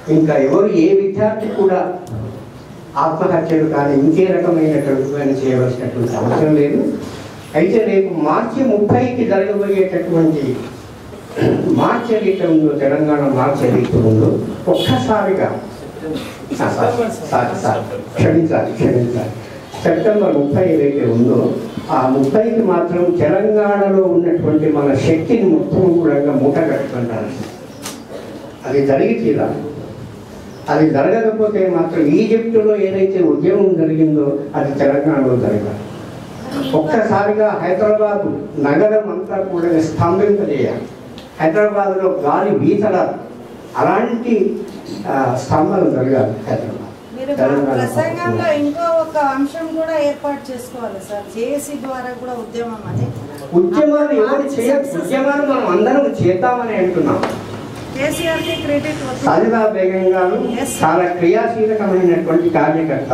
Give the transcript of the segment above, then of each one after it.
ఇంకా ఎవరు ఏ విద్యార్థి కూడా ఆత్మహత్యలు కానీ ఇంకే రకమైనటువంటి చేయవలసినటువంటి అవసరం లేదు. అయితే రేపు మార్చి 30కి జరగబోయేటటువంటి మార్చి ఏదైతే ఉందో, తెలంగాణ మార్చి ఏదైతే ఉందో, ఒక్కసారిగా క్షమించాలి సెప్టెంబర్ 30 ఏదైతే ఉందో ఆ 30కి మాత్రం తెలంగాణలో ఉన్నటువంటి మన శక్తిని మొత్తం కూడా మూట కట్టుకుంటారు. అది జరిగి తీరాలి. అది జరగకపోతే మాత్రం ఈజిప్టులో ఏదైతే ఉద్యమం జరిగిందో అది తెలంగాణలో జరగాలి. ఒక్కసారిగా హైదరాబాద్ నగరం అంతా కూడా స్తంభింపజేయాలి. హైదరాబాద్లో గాలి వీచడాలి. అలాంటి స్తంభన జరగాలి హైదరాబాద్. ప్రసంగంలో ఇంకో ఒక అంశం కూడా ఏర్పాటు చేసుకోవాలి సార్, జేఏసీ ద్వారా కూడా ఉద్యమం అని. ఉద్యమాలు ఎవరు ఉద్యమాలు మనం అందరం చేద్దామని అంటున్నాం. సాజిదా బేగం గారు చాలా క్రియాశీలకమైనటువంటి కార్యకర్త.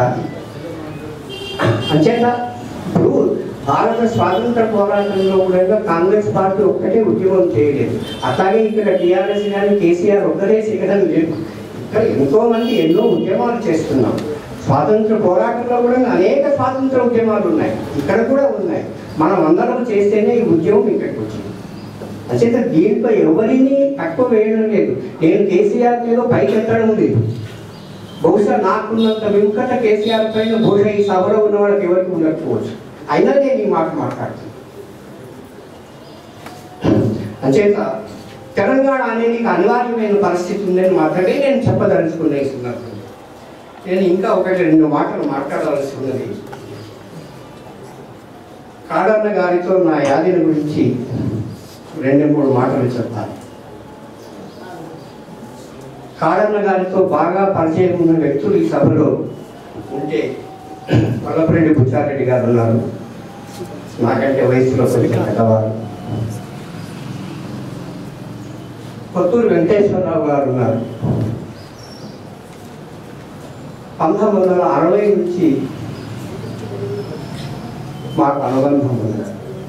అంచేత ఇప్పుడు భారత స్వాతంత్ర పోరాటంలో కూడా కాంగ్రెస్ పార్టీ ఒక్కటే ఉద్యమం చేయలేదు. అట్లాగే ఇక్కడ టీఆర్ఎస్ కానీ కేసీఆర్ ఒక్కటే చేయడం లేదు. ఇక్కడ ఎంతో మంది ఎన్నో ఉద్యమాలు చేస్తున్నాం. స్వాతంత్ర పోరాటంలో కూడా అనేక స్వాతంత్ర ఉద్యమాలు ఉన్నాయి, ఇక్కడ కూడా ఉన్నాయి. మనం అందరం చేస్తేనే ఈ ఉద్యమం ఇక్కడికి వచ్చింది. అంచేత దీంట్లో ఎవరిని తక్కువ వేయడం లేదు. నేను కేసీఆర్ మీద పైకెత్తడం లేదు. బహుశా నాకున్నంత విముఖత కేసీఆర్ పైన బహుశా ఈ సభలో ఉన్న వాళ్ళకి ఎవరికి ఉండకపోవచ్చు. అయినా నేను ఈ మాట మాట్లాడుతున్నాను. అంచేత తెలంగాణ అనేది అనివార్యమైన పరిస్థితి ఉందని మాత్రమే నేను చెప్పదలుచుకున్న ఈ సందర్భంగా. నేను ఇంకా 1-2 మాటలు మాట్లాడవలసి ఉన్నది. కాడన్న గారితో నా యాదిని గురించి 2-3 మాటలు చెప్తాను. కాడన్న గారితో బాగా పరిచయం ఉన్న వ్యక్తులు ఈ సభలో ఉంటే వల్లభరెడ్డి బుచ్చారెడ్డి గారు ఉన్నారు, నాకంటే వయసులో కొద్దిగా పెద్దవారు. కొత్తూరు వెంకటేశ్వరరావు గారు ఉన్నారు. 1960 నుంచి మాకు అనుబంధం ఉంది.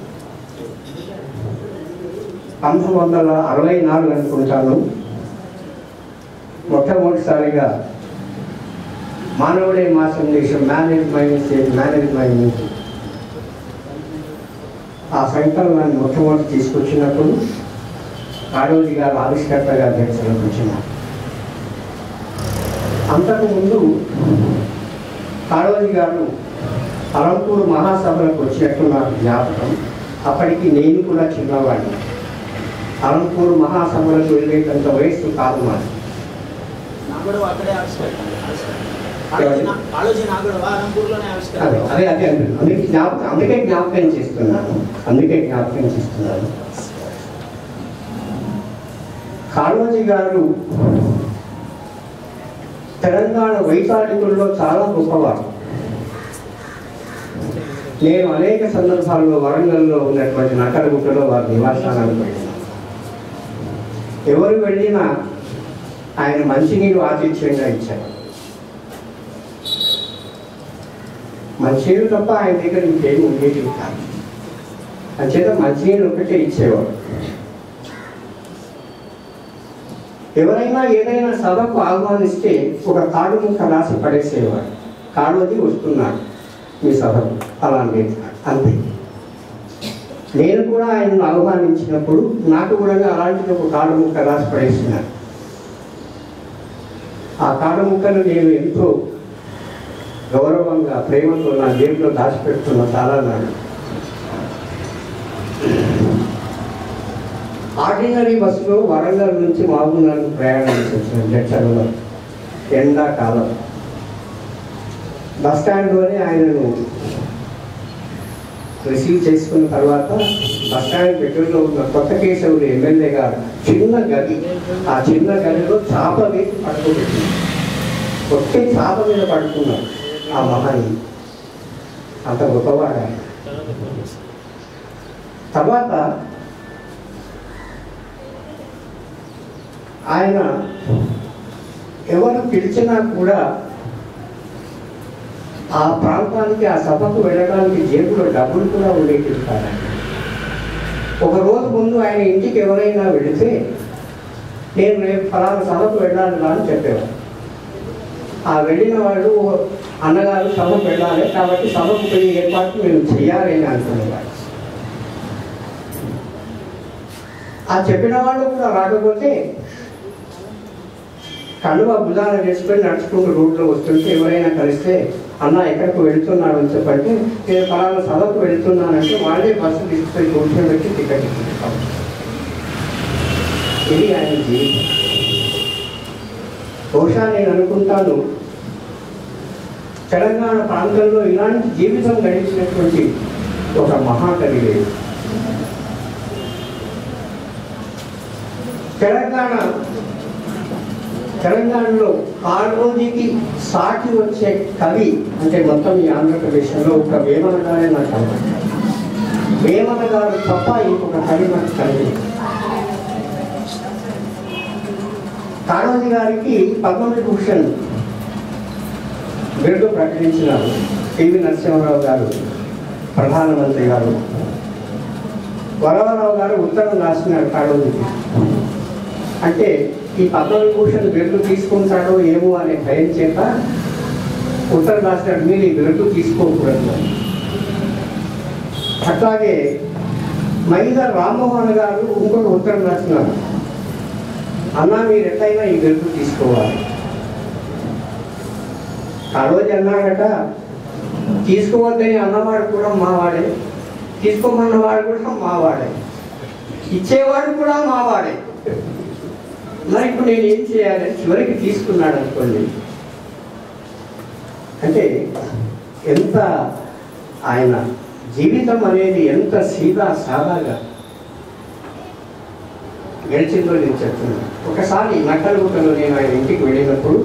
1964 అనుకుంటాను మొట్టమొదటిసారిగా మానవుడే మా సందేశం మేనేజ్ మై ఆ సంకలనాన్ని మొట్టమొదటి తీసుకొచ్చినప్పుడు కాళోజీ గారు ఆవిష్కర్తగా అధ్యక్షులకు వచ్చినారు. అంతకుముందు కాళోజీ గారు అలంపూర్ మహాసభలకు వచ్చినట్టు నాకు జ్ఞాపకం. అప్పటికి నేను కూడా చిన్నవాడిని. అలంపూర్ మహాసభలకు వెళ్ళేటంత వయస్సు కాదు మాది. అదే అదే అందుకే జ్ఞాపకం చేస్తున్నాను. కాళోజీ గారు తెలంగాణ వైతాళికుల్లో చాలా గొప్పవారు. నేను అనేక సందర్భాల్లో వరంగల్లో ఉన్నటువంటి నకరగుట్టలో వారి నివాసాలను వెళ్ళినాను. ఎవరు వెళ్ళినా ఆయన మంచినీరు ఆతిథ్యంగా ఇచ్చారు. మంచినీరు తప్ప ఆయన దగ్గర ఇంకేమి ఉండేది కాదు. అంచేత మంచినీరు ఒకటే ఇచ్చేవాడు. ఎవరైనా ఏదైనా సభకు ఆహ్వానిస్తే ఒక కాడు ముక్క రాసి పడేసేవాడు. కాడోజీ వస్తున్నాడు మీ సభకు అలాంటి అంతే. నేను కూడా ఆయనను ఆహ్వానించినప్పుడు నాకు కూడా అలాంటిది ఒక కాడు ముక్క రాసి పడేసినాను. ఆ కాడు ముక్కను నేను ఎంతో గౌరవంగా ప్రేమతో నా జేబులో దాచిపెడుతున్న చాలా నాడు. ఆర్డినరీ బస్సులో వరంగల్ నుంచి మహబూబ్నగర్కు ప్రయాణం చేసిన జడ్చర్లో ఎండాకాలం బస్ స్టాండ్లోనే ఆయనను రిసీవ్ చేసుకున్న తర్వాత బస్ స్టాండ్ దగ్గరలో ఉన్న కొత్త కేశవులు ఎమ్మెల్యే గారు చిన్న గది, ఆ చిన్న గదిలో చాప వేసి పడుకోబెట్టింది. ఒకే చాప మీద పడుకున్నారు ఆ మహాని. అంత గొప్పవాడు ఆయన. తర్వాత ఆయన ఎవరు పిలిచినా కూడా ఆ ప్రాంతానికి ఆ సభకు వెళ్ళడానికి జేబులో డబ్బులు కూడా ఉండేవి కాదు. ఒక రోజు ముందు ఆయన ఇంటికి ఎవరైనా వెళితే నేను రేపు ఫలానా సభకు వెళ్ళాలి అని చెప్పేవాడు. ఆ వెళ్ళిన వాళ్ళు అన్నగారు సభకు వెళ్ళాలి కాబట్టి సభకు వెళ్ళి ఏర్పాటు మేము చేయాలి అని అనుకునేవాడు. ఆ చెప్పిన వాళ్ళు కూడా రాకపోతే కనువ భుజాన వేసుకొని నడుచుకుంటూ రోడ్లో వస్తుంటే ఎవరైనా కలిస్తే అన్న ఎక్కడికి వెళుతున్నాడు అని చెప్పంటే నేను ఫలానా సభకు వెళుతున్నానంటే వాళ్ళే బస్సు తీసుకొని కూర్చొని పెట్టి టికెట్ ఇస్తాం. ఇది ఆయన జీవితం. బహుశా నేను అనుకుంటాను తెలంగాణ ప్రాంతంలో ఇలాంటి జీవితం గడిచినటువంటి ఒక మహాకవి లేదు. తెలంగాణలో కాళోజీకి సాటి వచ్చే కవి అంటే మొత్తం ఈ ఆంధ్రప్రదేశ్లో ఒక వేమన గారే నాకు కనబడ్డారు. వేమన గారు తప్ప ఇంకొక కవి నాకు కనిపించింది. కాళోజీ గారికి పద్మవిభూషణ్ బిరుదు ప్రకటించినారు. పివి నరసింహారావు గారు ప్రధానమంత్రి గారు, వరవరరావు గారు ఉత్తరం రాసినారు కాళోజీకి. అంటే ఈ పద్మవిభూషణ్ బిరుదు తీసుకుంటాడో ఏమో అనే భయం చేత ఉత్తరం రాసినాడు, మీరు ఈ బిరుదు తీసుకోకూడదు. అట్లాగే మైదర్ రామ్మోహన్ గారు ఇంకొక ఉత్తరం రాసినారు, అన్నా మీరు ఎట్లయినా ఈ బిరుదు తీసుకోవాలి. కాళోజీ అన్నాడట, తీసుకోవద్దని అన్నవాడు కూడా మావాడే, తీసుకోమన్నవాడు కూడా మావాడే, ఇచ్చేవాడు కూడా మావాడే. మరి ఇప్పుడు నేను ఏం చేయాలని చివరికి తీసుకున్నాడు అనుకోండి. అంటే ఎంత ఆయన జీవితం అనేది ఎంత సీదా సాదాగా గడిచిందో నేను చెప్తున్నాను. ఒకసారి నక్కలగుట్టలో నేను ఆయన ఇంటికి వెళ్ళినప్పుడు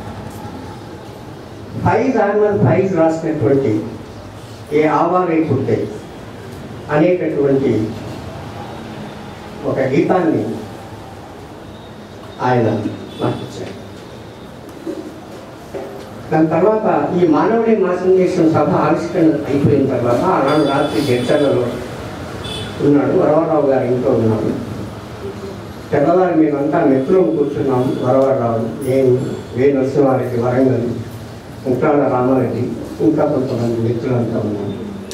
ఫైజ్ అహ్మద్ ఫైజ్ రాసినటువంటి ఏ ఆవారే పుట్టే అనేటటువంటి ఒక గీతాన్ని ఆయన నాకు ఇచ్చారు. దాని తర్వాత ఈ మానవుడి మాసందేశం సభ ఆవిష్కరణ అయిపోయిన తర్వాత ఆనాడు రాత్రి చర్చలలో ఉన్నాడు, వరవరరావు గారు ఇంట్లో ఉన్నాడు. తెల్లవారి మేమంతా మెట్లో కూర్చున్నాము. వరవరరావు, నేను, వే నరసింహారెడ్డి, వరంగల్, ముక్తాల రామారెడ్డి, ఇంకా కొంతమంది మిత్రులంతా ఉన్నాము.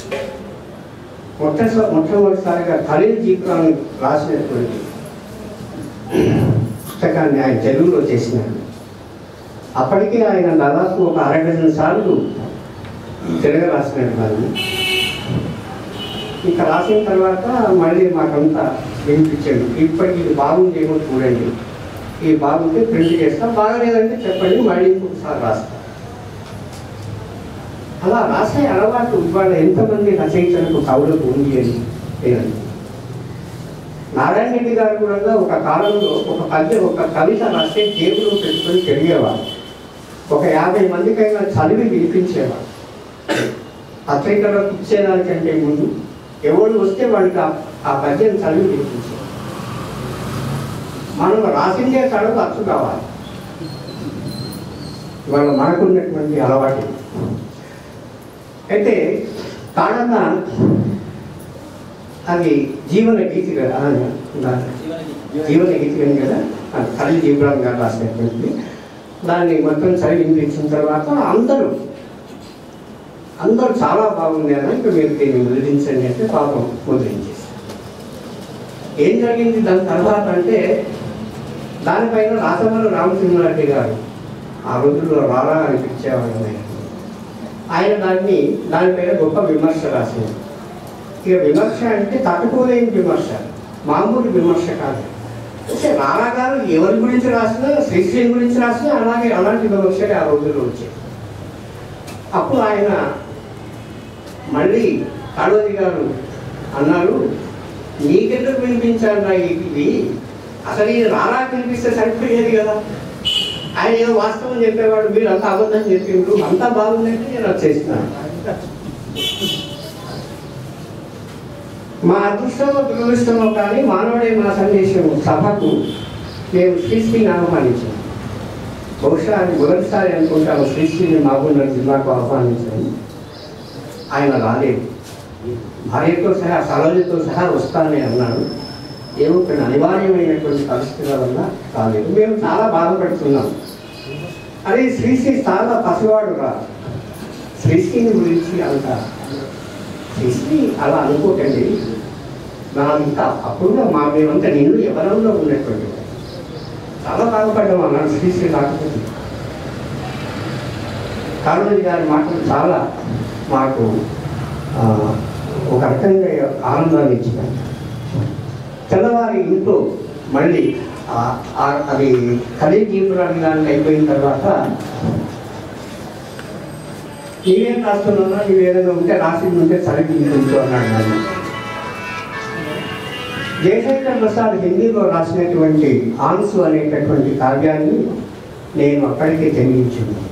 మొట్టమొదటిసారిగా ఖలీల్ జీబ్రాన్ రాసినటువంటి పుస్తకాన్ని ఆయన తెలుగులో చేసినాడు. అప్పటికే ఆయన దాదాపు ఒక 60 డజన్ సార్లు తెలుగు రాసినాడు. దాన్ని ఇక రాసిన తర్వాత మళ్ళీ మాకంతా వినిపించాడు, ఇప్పటికి ఇది బాగుందేమో చూడండి, ఇది బాగుంటే ప్రింట్ చేస్తా, బాగలేదంటే చెప్పండి, మళ్ళీ ఇంకొకసారి రాస్తా. అలా రాసే అలవాటు ఇవాళ ఎంతమంది రచయితలకు కవులకు ఉంది అని నేను. నారాయణ రెడ్డి గారు కూడా ఒక కాలంలో ఒక కవిత రాస్తే జేబులో పెట్టుకొని తిరిగేవారు. ఒక 50 మందికైనా చదివి వినిపించేవారు. పత్రికలకు ఇచ్చేదానికంటే ముందు ఎవరు వస్తే వాళ్ళకి ఆ పద్యం చదివి వినిపించేవారు. మనం రాసిందే చదువు అచ్చు కావాలి. ఇవాళ మనకున్నటువంటి అలవాటు. అయితే కాడన్న అది జీవన గీతి కదా, జీవన గీతి అని కదా, ఖలీల్ జీబ్రాన్ గారు రాసినటువంటి దాన్ని మొత్తం చదివి వినిపించిన తర్వాత అందరూ చాలా బాగుంది అని, ఇంకా మీరు దీన్ని ముద్రించండి అంటే పాపం ముద్రించేసి. ఏం జరిగింది దాని తర్వాత అంటే దానిపైన రాసమల్లి రామసింహారెడ్డి గారు ఆ రోజుల్లో రారా అనిపించేవాడు. ఆయన దానిపైన గొప్ప విమర్శ రాసింది. ఇక విమర్శ అంటే తట్టుకోలేని విమర్శ, మామూలు విమర్శ కాదు. అంటే రారా గారు ఎవరి గురించి రాసినా, శ్రీశ్రీ గురించి రాసినా అలాంటి విమర్శలు ఆ రోజుల్లో వచ్చాయి. అప్పుడు ఆయన మళ్ళీ కాళోజీ గారు అన్నారు, నీకెందుకు వినిపించాలన్నా ఇది, అసలు ఇది రారా వినిపిస్తే సరిపోయేది కదా. ఆయన ఏదో వాస్తవం చెప్పేవాడు, మీరు అంతా అబద్ధం చెప్పిండ్రు, అంతా బాగుందంటే నేను వచ్చేసినాను. మా అదృష్టమో దురదృష్టమో కానీ మానవుడే మా సందేశం సభకు మేము శ్రీశ్రీని ఆహ్వానించాము. బహుశా అది మొదటిసారి అనుకుంటాము శ్రీశ్రీని మహబూబ్నగర్ జిల్లాకు ఆహ్వానించాము. ఆయన రాలేదు. భార్యతో సహా సరోజతో సహా వస్తానని అన్నాడు. ఏవో కొన్ని అనివార్యమైనటువంటి పరిస్థితుల వల్ల కాలేదు. మేము చాలా బాధపడుతున్నాం. అదే శ్రీశ్రీ చాలా పసివాడు రా, శ్రీశ్రీని గురించి అంత శ్రీశ్రీ అలా అనుకోకండి. ఇంకా అప్పుడు మేమంతా నిన్ను ఎవరంలో ఉన్నటువంటి చాలా బాధపడ్డాం అన్నాడు శ్రీశ్రీ రాకపోతే. కాళోజీ గారి మాటలు చాలా మాకు ఒక రకంగా ఆనందాన్ని ఇచ్చినాయి. తెల్లవారి ఇంట్లో మళ్ళీ అది ఖలీల్ జీపురాన్ని దానికి అయిపోయిన తర్వాత నీవేం రాస్తున్నా, నీవు ఏదైనా ఉంటే రాసింది ఉంటే చదివించు అన్నాడు నన్ను. జయశంకర్ ప్రసాద్ హిందీలో రాసినటువంటి ఆన్సు అనేటటువంటి కావ్యాన్ని నేను అక్కడికే తెలియించింది.